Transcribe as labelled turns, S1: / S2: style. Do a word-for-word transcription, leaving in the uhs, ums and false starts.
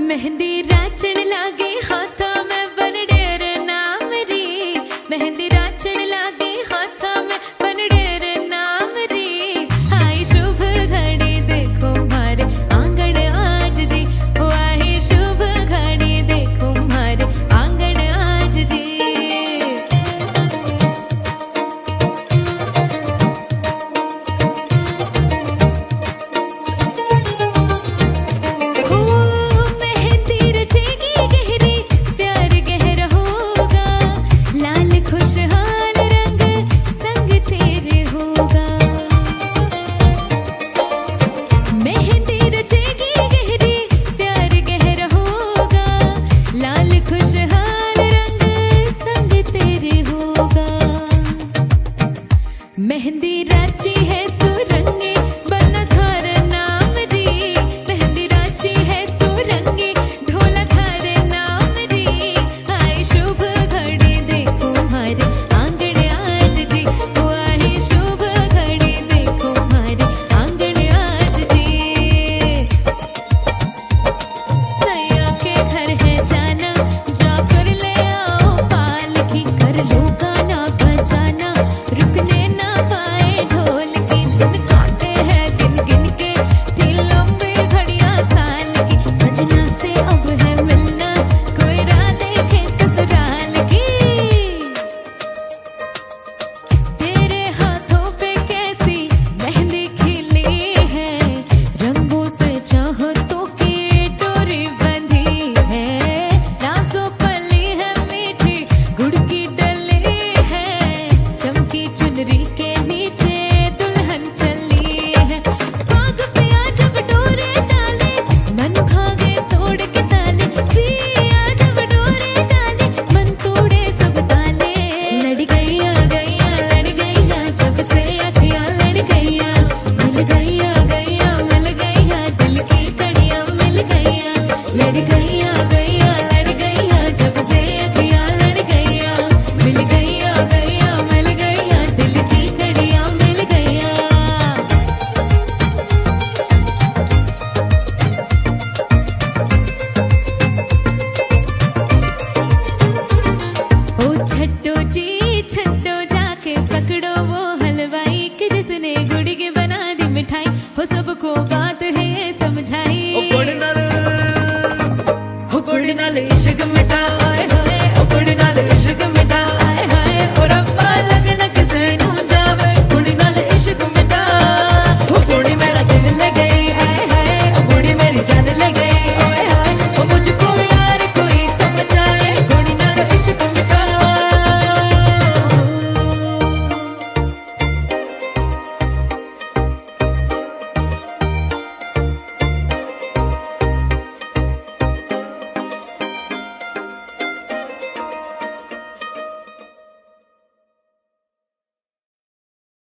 S1: मेहंदी राचण लागे हाथा में बन डेर नाम री। मेहंदी राचण लागे हाथा में बन डेर नाम री। आई शुभ घड़ी देखो मारे आंगन आज जी। आई शुभ घड़ी देखो मारे आंगन आज जी। मेहंदी राची है सुरंगे बना थार नाम री। मेहंदी राची है सुरंगे ढोला थार नाम री। आई शुभ घड़ी देखो मारे आंगन आज जी। आई शुभ घड़ी देखो मारे आंगन आज जी। सैया के घर है जाना जाकर ले आओ पालकी। कर लो गाना बजाना रुकने ढोल के दिन काटे हैं गिन गिन के थी लंबी घड़ियां साल की। सजना से अब है मिलना कोई राह देखे ससुराल की। तेरे हाथों पे कैसी मेहंदी खिली है। रंगों से चाहतों की डोरी बंधी है। नाज़ों पली है मीठी गुड़ की डली है। चमकी चुनरी के छट्टो जी छट्टो जाके पकड़ो वो हलवाई के जिसने गुड़ की बना दी मिठाई। हो सबको